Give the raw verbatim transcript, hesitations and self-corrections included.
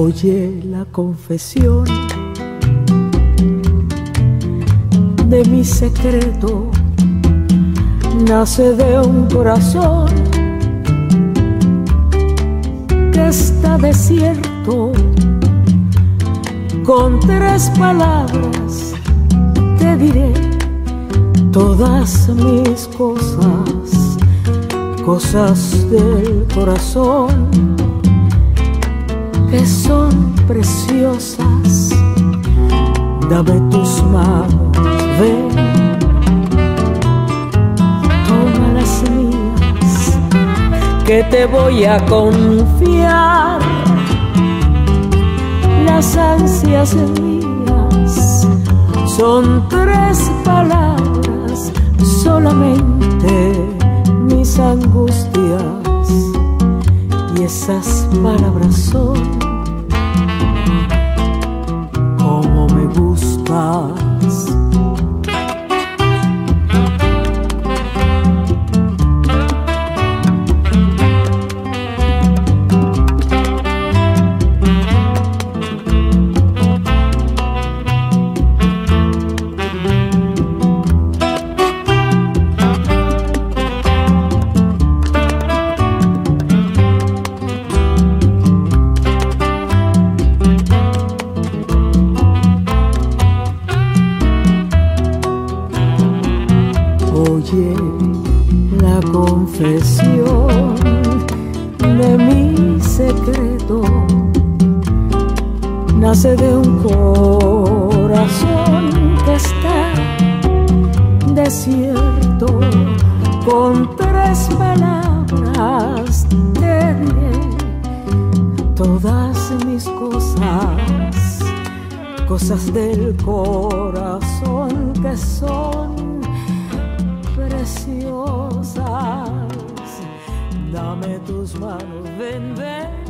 Oye la confesión de mi secreto, nace de un corazón que está desierto. Con tres palabras te diré todas mis cosas, cosas del corazón que son preciosas. Dame tus manos, ven, toma las mías, que te voy a confiar las ansias mías. Son tres palabras solamente, mis angustias, y esas palabras son: cómo me gustas. Oye la confesión de mi secreto, nace de un corazón que está desierto. Con tres palabras te diré todas mis cosas, cosas del corazón que son preciosas. Dame tus manos, ven, ven.